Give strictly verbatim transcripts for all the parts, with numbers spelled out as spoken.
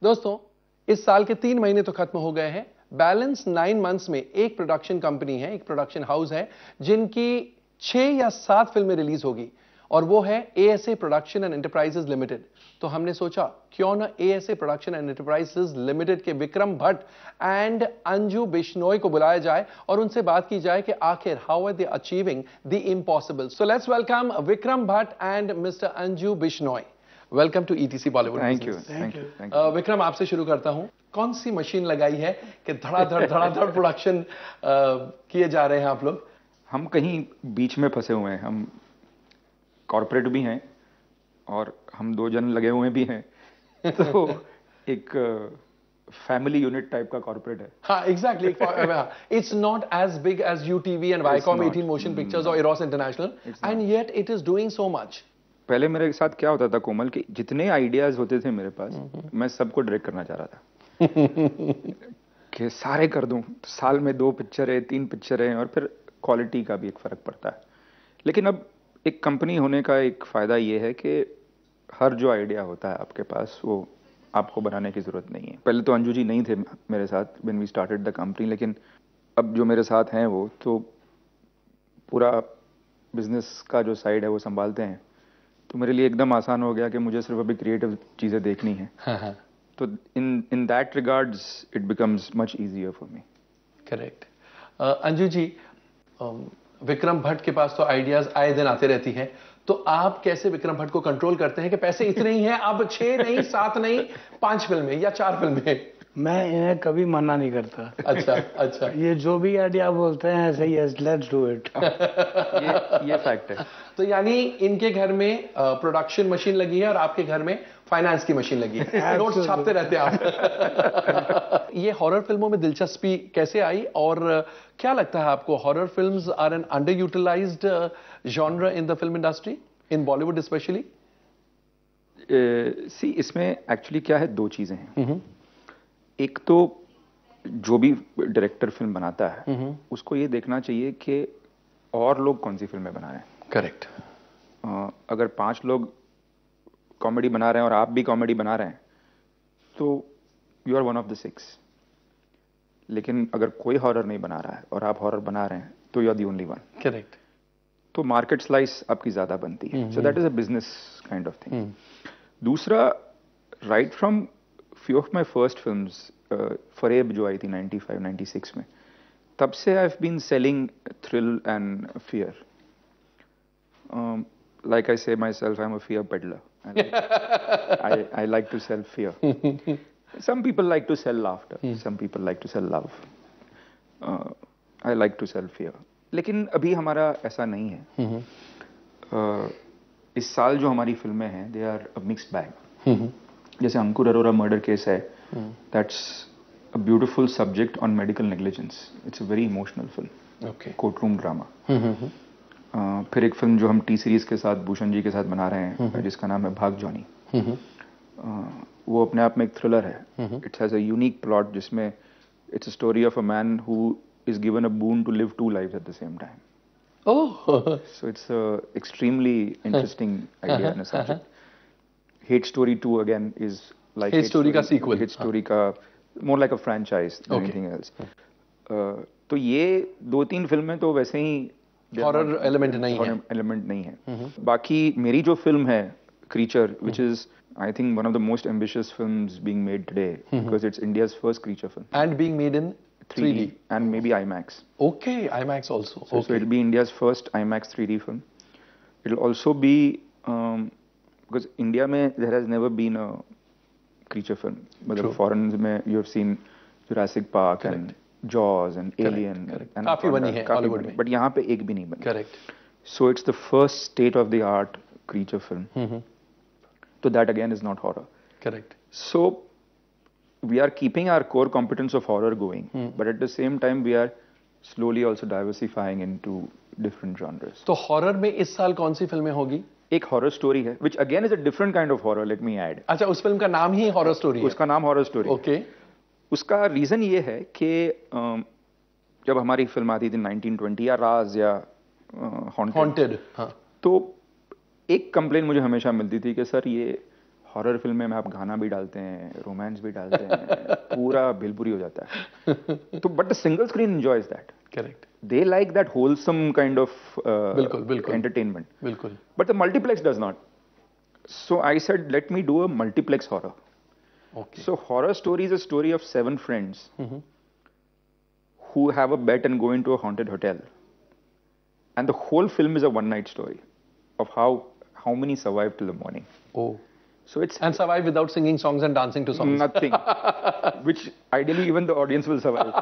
दोस्तों, इस साल के तीन महीने तो खत्म हो गए हैं। बैलेंस नाइन मंथ्स में एक प्रोडक्शन कंपनी है, एक प्रोडक्शन हाउस है जिनकी छह या सात फिल्में रिलीज होगी और वो है ASA production and enterprises limited. तो हमने सोचा क्यों ना ASA production and enterprises limited के विक्रम भट्ट एंड अंजू बिश्नोई को बुलाया जाए और उनसे बात की जाए कि आखिर how are they achieving the impossible. So let's welcome Vikram Bhatt and mister Anju Bishnoi. Welcome to ETC Bollywood. Thank you thank you. Vikram, आपसे शुरू करता हूं। कौन सी मशीन लगाई है कि धड़ाधड़ धड़ाधड़ प्रोडक्शन किए जा रहे हैं आप लोग? हम कहीं बीच में फंसे हुए हैं। हम कॉर्पोरेट भी हैं और हम दो जन लगे हुए भी हैं, तो एक फैमिली यूनिट टाइप का कॉर्पोरेट है। हाँ, exactly. It's not as big as UTV and Viacom eighteen Motion Pictures और Eros International, and yet it is doing so much. पहले मेरे साथ क्या होता था कोमल, कि जितने आइडियाज होते थे मेरे पास, मैं सबको डायरेक्ट करना चाह रहा था कि सारे कर दूं। साल में दो पिक्चरें, तीन पिक्चरें, और फिर क्वालिटी का भी एक फर्क पड़ता है। लेकिन अब एक कंपनी होने का एक फायदा ये है कि हर जो आइडिया होता है आपके पास, वो आपको बनाने की जरूरत नहीं है। पहले तो अंजू जी नहीं थे मेरे साथ when we started the company, लेकिन अब जो मेरे साथ हैं वो तो पूरा बिजनेस का जो साइड है वो संभालते हैं। तो मेरे लिए एकदम आसान हो गया कि मुझे सिर्फ अभी क्रिएटिव चीजें देखनी है। हाँ हाँ। तो in in that regards it becomes much easier for me. Correct. Anju ji, uh, Vikram Bhatt के पास तो आइडियाज आए दिन आते रहती हैं, तो आप कैसे विक्रम भट्ट को कंट्रोल करते हैं कि पैसे इतने ही हैं, अब छह नहीं, सात नहीं, पांच फिल्में या चार फिल्में? मैं इन्हें कभी मना नहीं करता। अच्छा अच्छा। ये जो भी आइडिया बोलते हैं ऐसे ही, यस लेट्स डू इट। ये ये फैक्ट है। तो यानी इनके घर में प्रोडक्शन मशीन लगी है और आपके घर में फाइनेंस की मशीन लगी है। नोट्स छापते रहते हैं आप। ये हॉरर फिल्मों में दिलचस्पी कैसे आई और क्या लगता है आपको, horror films are an under utilised genre in the film industry, in Bollywood specially? See, इसमें एक्चुअली क्या है, दो चीजें हैं। एक तो जो भी डायरेक्टर फिल्म बनाता है उसको ये देखना चाहिए कि और लोग कौन सी फिल्में बना रहे हैं। करेक्ट। अगर पांच लोग कॉमेडी बना रहे हैं और आप भी कॉमेडी बना रहे हैं तो you are one of the six. लेकिन अगर कोई हॉरर नहीं बना रहा है और आप हॉरर बना रहे हैं तो you are the only one. Correct. तो मार्केट स्लाइस आपकी ज्यादा बनती है। So that is a business kind of thing. दूसरा, right from few of my first films, uh, फरेब जो आई थी नाइंटी फाइव नाइंटी सिक्स में, तब से I've been selling thrill and fear. Um, like I say myself, I'm a fear peddler. And I, I like to sell fear. Some people like to sell laughter. Some people like to sell love. Uh, I like to sell fear. लेकिन अभी हमारा ऐसा नहीं है। uh, इस साल जो हमारी फिल्में हैं, they are a mixed bag. जैसे अंकुर अरोरा मर्डर केस है, that's a beautiful subject on medical negligence. It's a very emotional film, court room drama. फिर एक फिल्म जो हम टी सीरीज के साथ भूषण जी के साथ बना रहे हैं जिसका नाम है भाग जॉनी, uh, वो अपने आप में एक थ्रिलर है। It's has a unique plot जिसमें it's a story of a man who is given a boon to live two lives at the same time. Oh, so it's a extremely interesting idea and a subject. Hate Story two again is like Hate Story का sequel, Hate Story का more like a franchise than anything else. uh, तो ये दो तीन फिल्में तो वैसे ही horror element नहीं है, एलिमेंट नहीं है। बाकी मेरी जो फिल्म है creature, which is I think one of the most ambitious films being made today, because it's India's first creature film and being made in three D and maybe IMAX. Okay, IMAX also. So, okay. so it'll be India's first IMAX three D film. It'll also be um, because India में there has never been a creature film. मतलब foreigners में you have seen Jurassic Park Correct. and Jaws and Correct. Alien. Correct. and काफी बनी है Hollywood में, but यहाँ पे एक भी नहीं बनी। Correct. So it's the first state of the art creature film. Mm-hmm. So that again is not horror. Correct. So we are keeping our core competence of horror going, hmm. but at the same time we are slowly also diversifying into different genres. तो horror में इस साल कौन सी फिल्में होगी? एक horror story है, which again is a different kind of horror, let me add. अच्छा, उस फिल्म का नाम ही हॉरर स्टोरी है? उसका नाम हॉरर स्टोरी। ओके। उसका रीजन ये है कि जब हमारी फिल्म आती थी नाइंटीन ट्वेंटी या राज या हॉन्टेड, हॉन्टेड, हाँ, तो एक कंप्लेन मुझे हमेशा मिलती थी कि सर ये हॉरर फिल्म में आप गाना भी डालते हैं, रोमांस भी डालते हैं, पूरा बिलबुरी हो जाता है. तो but the single screen enjoys that. Correct. They like that wholesome kind of uh, बिल्कुल, बिल्कुल. entertainment. बिल्कुल. But the multiplex does not. So I said, let me do a multiplex horror. Okay. So horror story is a story of seven friends mm-hmm. who have a bet and go into a haunted hotel. And the whole film is a one-night story of how how many survive till the morning. Oh. So it's and survive without singing songs and dancing to songs. Nothing. Which ideally even the audience will survive.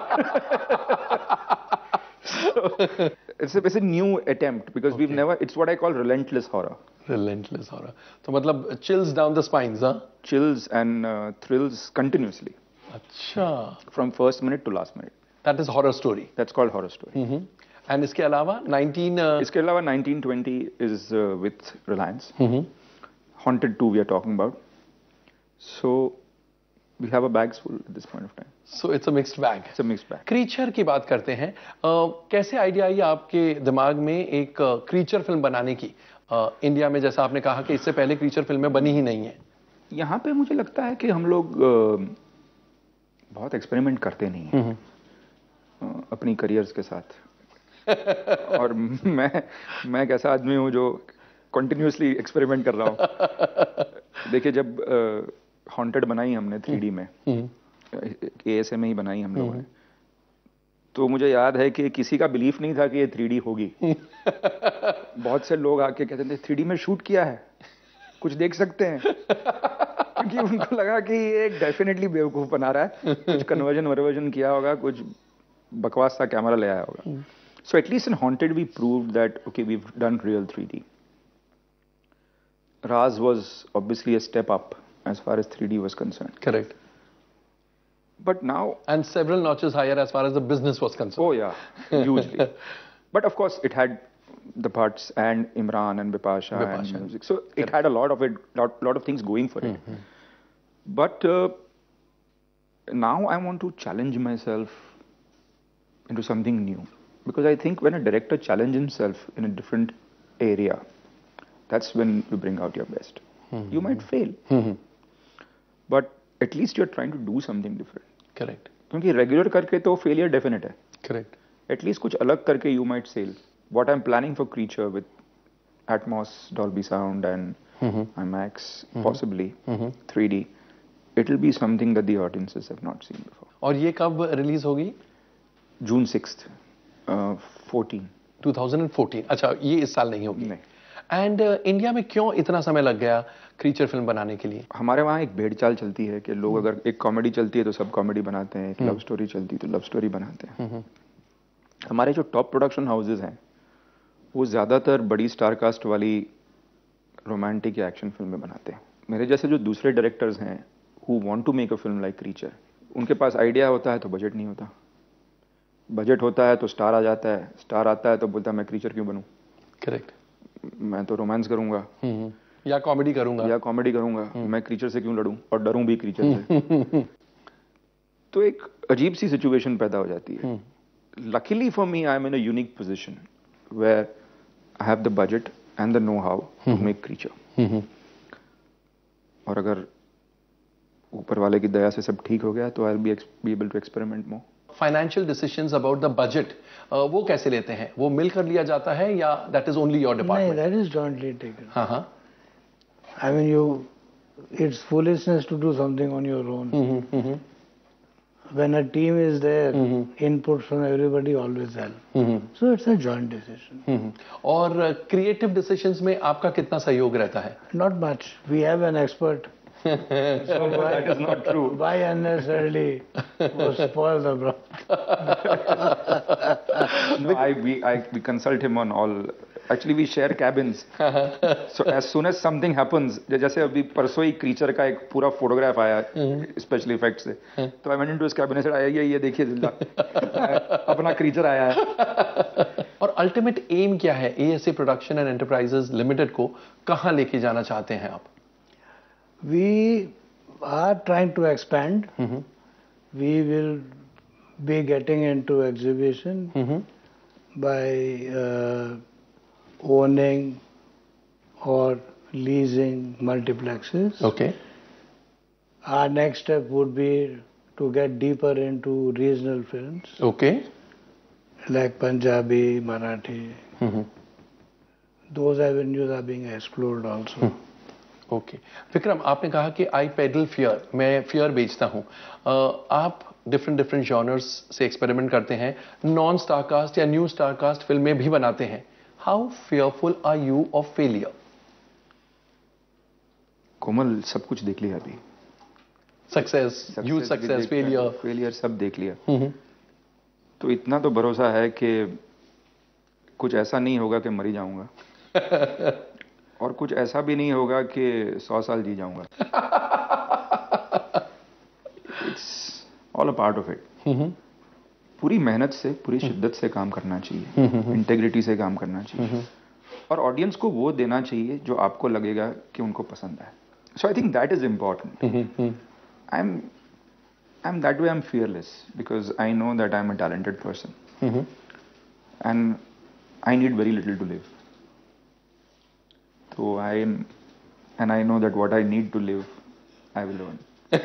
So, it's a, it's a new attempt because okay. we've never. It's what I call relentless horror. Relentless horror. So, मतलब chills down the spines, huh? Chills and uh, thrills continuously. अच्छा. From first minute to last minute. That is horror story. That's called horror story. Mm-hmm. And इसके अलावा nineteen. Uh... इसके अलावा nineteen twenty is uh, with Reliance. Mm-hmm. Haunted two we are talking about. So we have a bags full at this point of time. So it's a mixed bag. It's a mixed bag. Creature की बात करते हैं. uh, कैसे idea I आपके दिमाग में एक creature film बनाने की? uh, इंडिया में जैसा आपने कहा कि इससे पहले क्रीचर फिल्में बनी ही नहीं है. यहाँ पे मुझे लगता है कि हम लोग uh, बहुत एक्सपेरिमेंट करते नहीं हैं uh, अपनी करियर्स के साथ. और मैं मैं एक ऐसा आदमी हूँ जो कंटिन्यूसली एक्सपेरिमेंट कर रहा हूँ. देखिए जब हॉन्टेड uh, बनाई हमने थ्री डी में, ए एस ए में ही बनाई हम लोगों ने, तो मुझे याद है कि किसी का बिलीफ नहीं था कि ये थ्री डी होगी. बहुत से लोग आके कहते थे थ्री डी में शूट किया है, कुछ देख सकते हैं, क्योंकि उनको लगा कि ये डेफिनेटली बेवकूफ बना रहा है, कुछ कन्वर्जन वर्वर्जन किया होगा, कुछ बकवास सा कैमरा ले आया होगा. So at least in haunted we proved that okay we have done real three D. Raz was obviously a step up as far as three D was concerned. Correct. But now... And several notches higher as far as the business was concerned. Oh yeah, hugely. But of course it had the parts and Imran and Bipasha, Bipasha. and music. So it Correct. had a lot of it, lot, lot of things going for it. Mm-hmm. But uh, now I want to challenge myself into something new. Because I think when a director challenges himself in a different area, that's when you bring out your best. Mm-hmm. You might fail, mm-hmm. but at least you're trying to do something different. Correct. क्योंकि regular करके तो failure definite है. Correct. At least कुछ अलग करके you might sail. What I'm planning for Creature with Atmos, Dolby Sound and mm-hmm. IMAX, mm-hmm. possibly mm-hmm. three D, it will be something that the audiences have not seen before. और ये कब release होगी? June sixth, uh, fourteen. twenty fourteen. अच्छा, ये इस साल नहीं होगी. नहीं. एंड इंडिया uh, में क्यों इतना समय लग गया क्रीचर फिल्म बनाने के लिए? हमारे वहाँ एक भेड़ चाल चलती है कि लोग अगर एक कॉमेडी चलती है तो सब कॉमेडी बनाते हैं, एक लव स्टोरी चलती है तो लव स्टोरी बनाते हैं. हमारे जो टॉप प्रोडक्शन हाउसेज हैं वो ज़्यादातर बड़ी स्टार कास्ट वाली रोमांटिक या एक्शन फिल्में बनाते हैं. मेरे जैसे जो दूसरे डायरेक्टर्स हैं who want to make a film like creature, उनके पास आइडिया होता है तो बजट नहीं होता, बजट होता है तो स्टार आ जाता है, स्टार आता है तो बोलता है मैं क्रीचर क्यों बनूं. करेक्ट. मैं तो रोमांस करूंगा या कॉमेडी करूंगा या कॉमेडी करूंगा मैं क्रीचर से क्यों लड़ूं और डरूं भी क्रीचर से. तो एक अजीब सी सिचुएशन पैदा हो जाती है. Luckily for me I am in a unique position where I have the budget and the know how to make creature. और अगर ऊपर वाले की दया से सब ठीक हो गया तो I will be able to experiment more. Financial decisions about the budget वो कैसे लेते हैं? वो मिलकर लिया जाता है या that is only your department? नहीं, दैट इज जॉइंटली टेकन. हाँ हाँ. I mean you, it's foolishness to do something on your own. When a team is there, mm-hmm. input from everybody always help. Mm-hmm. So it's a joint decision. Mm-hmm. और creative decisions में आपका कितना सहयोग रहता है? Not much. We have an expert. So why, that is not true. Why unnecessarily spoil the bro? No, I we I we consult him on all. Actually, we share cabins. So as soon as something happens, जैसे अभी परसों ही creature का एक पूरा photograph आया special effect से, तो I went into his cabin and said, आया ये देखिए जिल्ला अपना क्रीचर आया है. और अल्टीमेट एम क्या है A S A production and enterprises limited को कहाँ लेके जाना चाहते हैं आप? We are trying to expand. Mm-hmm. We will be getting into exhibition mm-hmm. by uh, owning or leasing multiplexes. Okay. Our next step would be to get deeper into regional films. Okay. Like Punjabi, Marathi. Mm-hmm. Those avenues are being explored also. Okay Vikram, आपने कहा कि I pedal fear, मैं fear बेचता हूं. आप different different genres से experiment करते हैं, नॉन स्टारकास्ट या न्यू स्टारकास्ट फिल्में भी बनाते हैं. How fearful are you of failure? Komal, सब कुछ देख लिया अभी. Success, huge success, failure failure सब देख लिया. तो इतना तो भरोसा है कि कुछ ऐसा नहीं होगा कि मर ही जाऊंगा और कुछ ऐसा भी नहीं होगा कि सौ साल जी जाऊंगा. It's all a part of it. पूरी मेहनत से, पूरी शिद्दत से काम करना चाहिए, इंटेग्रिटी से काम करना चाहिए, और ऑडियंस को वो देना चाहिए जो आपको लगेगा कि उनको पसंद है. So I think that is important. I am I am that way I am fearless because I know that I am a talented person and I need very little to live. So I am, and I know that what I need to live, I will earn.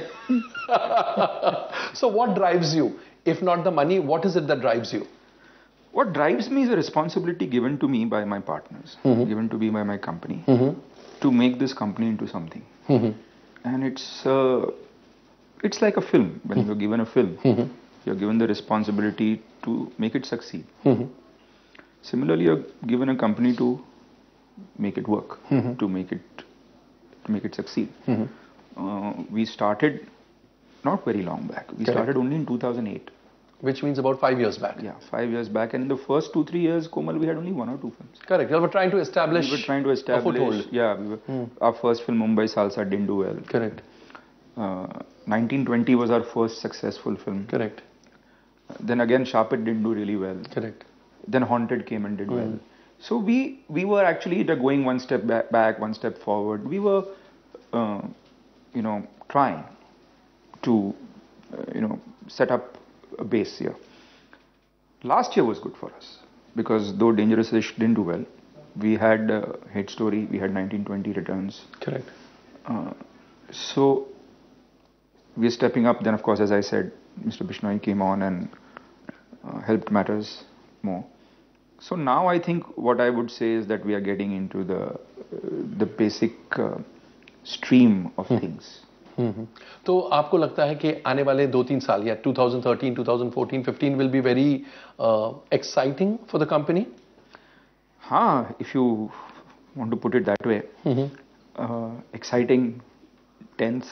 So what drives you? If not the money, what is it that drives you? What drives me is a responsibility given to me by my partners, mm-hmm. given to me by my company, mm-hmm. to make this company into something. Mm-hmm. And it's uh, it's like a film. When mm-hmm. you're given a film, mm-hmm. you're given the responsibility to make it succeed. Mm-hmm. Similarly, you're given a company to make it work, mm-hmm. to make it to make it succeed. Mm-hmm. uh, we started not very long back. We Correct. started only in two thousand eight, which means about five years back. Yeah, five years back. And in the first two three years, Komal, we had only one or two films. Correct. We were trying to establish. We were trying to establish. A foothold. Yeah, we were, mm. our first film Mumbai Salsa didn't do well. Correct. Uh, nineteen twenty was our first successful film. Correct. Uh, then again, Sharp It didn't do really well. Correct. Then Haunted came and did mm. well. So we we were actually going one step back, back one step forward. We were, uh, you know, trying to, uh, you know, set up a base here. Last year was good for us because though Dangerous Ish didn't do well, we had uh, Hate Story, we had nineteen twenty Returns. Correct. Uh, so we're stepping up. Then of course, as I said, Mister Bishnoi came on and uh, helped matters more. So now I think what I would say is that we are getting into the uh, the basic uh, stream of hmm. things. Hmm. तो आपको लगता है कि आने वाले दो तीन साल या twenty thirteen, twenty fourteen, fifteen will be very uh, exciting for the company? हाँ, if you want to put it that way. Mm-hmm. uh, exciting, tense.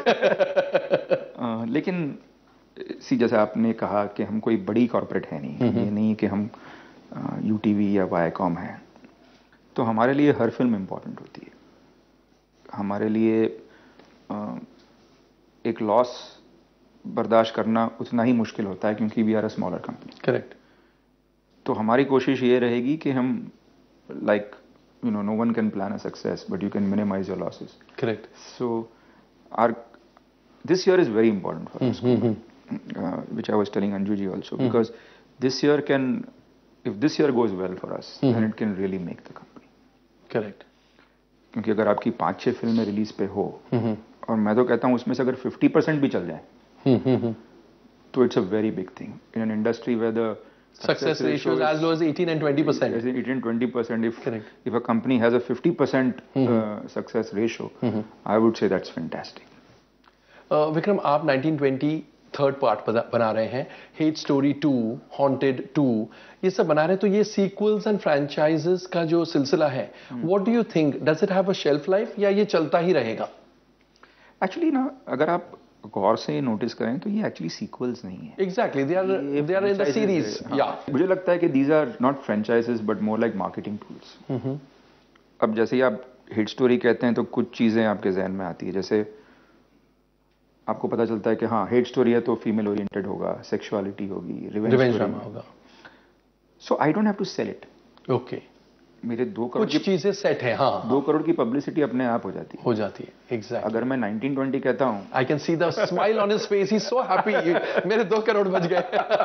uh, लेकिन सी जैसे आपने कहा कि हम कोई बड़ी कॉर्पोरेट है नहीं. mm-hmm. ये नहीं कि हम यूटीवी uh, या वाईकॉम है. तो हमारे लिए हर फिल्म इम्पोर्टेंट होती है. हमारे लिए uh, एक लॉस बर्दाश्त करना उतना ही मुश्किल होता है क्योंकि we are a smaller company. Correct. तो हमारी कोशिश ये रहेगी कि हम like you know no one can plan a success but you can minimise your losses. Correct. So are this year is very important for us, which I was telling Anju ji also, because this year can if this year goes well for us, mm-hmm. then it can really make the company. Correct. क्योंकि अगर आपकी पांच छह फिल्में release पे हो, mm-hmm. और मैं तो कहता हूँ उसमें से अगर fifty percent भी चल जाए, mm-hmm. तो it's a very big thing in an industry where the success, success ratio is as low as eighteen and twenty percent. eighteen twenty percent. If Correct. if a company has a fifty percent mm-hmm. uh, success ratio, mm-hmm. I would say that's fantastic. uh, Vikram, आप nineteen twenty third part बना रहे हैं, hate story two, haunted two, ये सब बना रहे हैं. तो ये सीक्वल्स एंड फ्रैंचाइजेस का जो सिलसिला है, what do you think, does it have a shelf life या ये चलता ही रहेगा? एक्चुअली ना, अगर आप गौर से नोटिस करें तो ये एक्चुअली सीक्वल्स नहीं है. Exactly, they are they are in the series. या मुझे लगता है कि these are not franchises but more like marketing tools. अब जैसे ही आप हिट स्टोरी कहते हैं तो कुछ चीजें आपके जहन में आती है. जैसे आपको पता चलता है कि हाँ, हेट स्टोरी है तो फीमेल ओरिएंटेड होगा, सेक्सुअलिटी होगी, रिवेंज ड्रामा होगा. So I don't have to sell it. Okay. मेरे दो करोड़ कुछ चीजें सेट है। हाँ, दो करोड़ की पब्लिसिटी अपने आप हो जाती है हो जाती है। एग्जैक्टली। अगर मैं नाइनटीन ट्वेंटी कहता हूँ, I can see the smile on his face, he is so happy, मेरे दो करोड़ बच गए।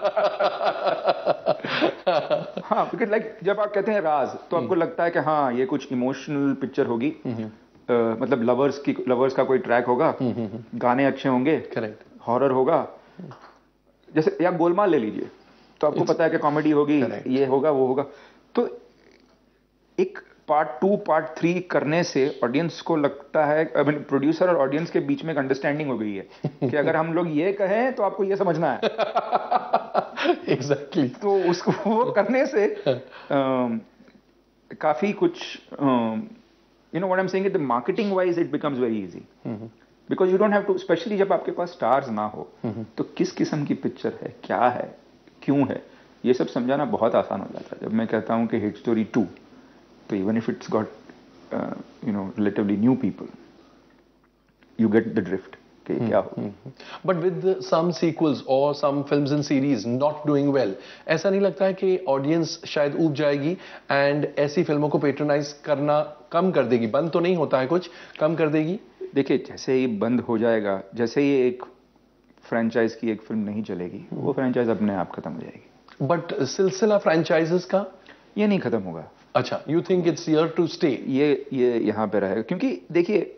हाँ, बिकॉज लाइक जब आप कहते हैं राज, तो आपको लगता है कि हाँ ये कुछ इमोशनल पिक्चर होगी, uh, मतलब लवर्स की लवर्स का कोई ट्रैक होगा, गाने अच्छे होंगे, करेक्ट, हॉरर होगा, जैसे या गोलमाल ले लीजिए, तो आपको पता है कि कॉमेडी होगी, ये होगा वो होगा। तो एक पार्ट टू पार्ट थ्री करने से ऑडियंस को लगता है, आई मीन प्रोड्यूसर और ऑडियंस के बीच में एक अंडरस्टैंडिंग हो गई है कि अगर हम लोग ये कहें तो आपको ये समझना है। Exactly exactly. तो उसको वो करने से uh, काफी कुछ you know what I am saying, the marketing wise it becomes very easy, because you don't have to, specially जब आपके पास स्टार्स ना हो, तो किस किस्म की पिक्चर है, क्या है, क्यों है, ये सब समझाना बहुत आसान हो जाता है। जब मैं कहता हूँ कि हिट स्टोरी टू, तो even if it's got you know relatively new people, you get the drift कि क्या हो। बट विद सम सीक्वल्स और some films and series not doing well, ऐसा नहीं लगता है कि ऑडियंस शायद ऊब जाएगी एंड ऐसी फिल्मों को पेट्रोनाइज करना कम कर देगी? बंद तो नहीं होता है, कुछ कम कर देगी? देखिए, जैसे ही बंद हो जाएगा, जैसे ही एक फ्रेंचाइज की एक फिल्म नहीं चलेगी, वो फ्रेंचाइज अपने आप खत्म हो जाएगी। बट सिलसिला फ्रेंचाइजेस का ये नहीं खत्म होगा। अच्छा, you think it's here to stay? ये ये यहाँ पे रहेगा, क्योंकि देखिए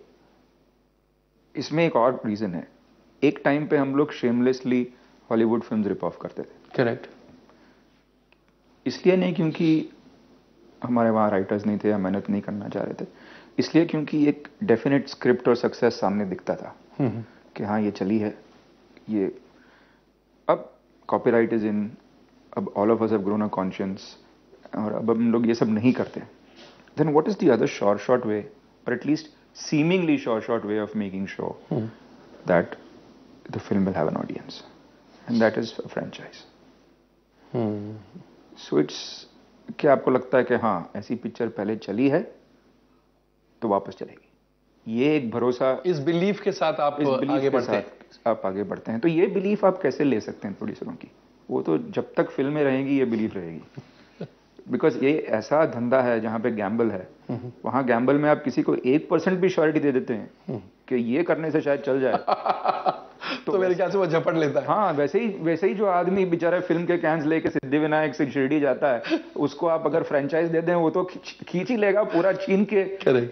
इसमें एक और रीजन है। एक टाइम पे हम लोग shamelessly Hollywood films rip off करते थे। करेक्ट। इसलिए नहीं क्योंकि हमारे वहाँ राइटर्स नहीं थे या मेहनत नहीं करना चाह रहे थे, इसलिए क्योंकि एक डेफिनेट स्क्रिप्ट और सक्सेस सामने दिखता था कि हाँ ये चली है, ये अब कॉपीराइट इज इन, अब all of us have grown a conscience, और अब हम लोग ये सब नहीं करते। Then what is the other sure short way, और at least seemingly sure short way of making sure hmm. that the film will have an audience, and that is a franchise. hmm. So it's क्या आपको लगता है कि हाँ ऐसी picture पहले चली है तो वापस चलेगी, ये एक भरोसा, इस बिलीफ के साथ आप आगे बढ़ते हैं, आप आगे बढ़ते हैं। तो ये बिलीफ आप कैसे ले सकते हैं प्रोड्यूसरों की? वो तो जब तक फिल्में रहेंगी ये बिलीफ रहेगी, बिकॉज ये ऐसा धंधा है जहाँ पे गैम्बल है। वहाँ गैम्बल में आप किसी को एक परसेंट भी श्योरिटी दे देते हैं कि ये करने से शायद चल जाए तो, तो मेरे ख्याल से वो झपट लेता है। हाँ, वैसे ही वैसे ही जो आदमी बेचारा फिल्म के कैंस लेके सिद्धिविनायक से शिरडी जाता है, उसको आप अगर फ्रेंचाइज दे दें वो तो खींच ही लेगा पूरा छीन के,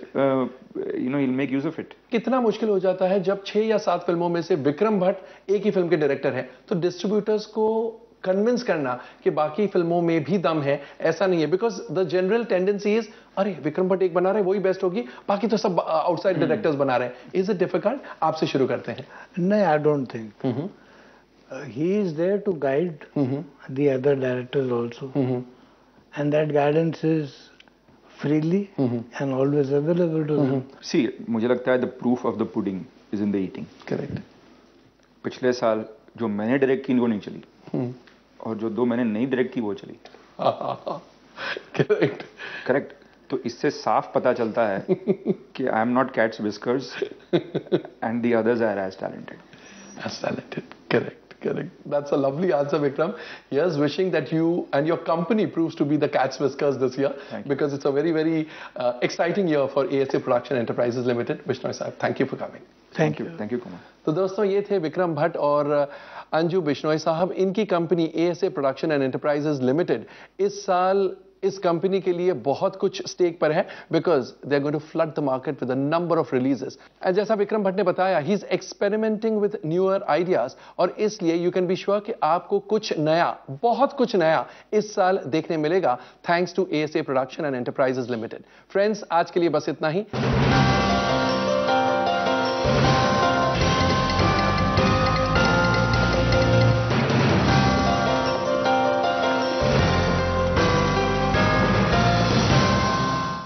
you know, he will make use of it. कितना मुश्किल हो जाता है जब छह या सात फिल्मों में से विक्रम भट्ट एक ही फिल्म के डायरेक्टर हैं, तो डिस्ट्रीब्यूटर्स को कन्विंस करना कि बाकी फिल्मों में भी दम है, ऐसा नहीं है। Because the general tendency is, अरे विक्रम भट्ट एक बना रहे वही बेस्ट होगी, बाकी तो सब आउटसाइड डायरेक्टर्स बना रहे हैं। Is it difficult? आपसे शुरू करते हैं। नहीं, I don't think, he is there to guide the other directors also, and that guidance is freely and always available to them. See, मुझे लगता है the proof of the pudding is in the eating. Correct. पिछले साल जो मैंने direct की वो नहीं चली, hmm. और जो दो मैंने नहीं डायरेक्ट की वो चली। Correct correct. तो इससे साफ पता चलता है कि I am not cats whiskers and the others are as talented as talented. Correct correct. That's a lovely answer, Vikram. Yes, wishing that you and your company proves to be the cat's whiskers this year, because it's a very very uh, exciting year for A S A Production Enterprises Limited. Bishnoi sahab, thank you for coming. Thank you. Thank you, Komal. तो दोस्तों ये थे विक्रम भट्ट और अंजू बिश्नोई साहब। इनकी company A S A Production and Enterprises Limited इस साल इस कंपनी के लिए बहुत कुछ स्टेक पर है, because they are going to flood the market with a number of releases. And जैसा विक्रम भट्ट ने बताया, he is experimenting with newer ideas, और इसलिए यू कैन बी श्योर कि आपको कुछ नया, बहुत कुछ नया इस साल देखने मिलेगा, thanks to A S A Production and Enterprises Limited। Friends, आज के लिए बस इतना ही।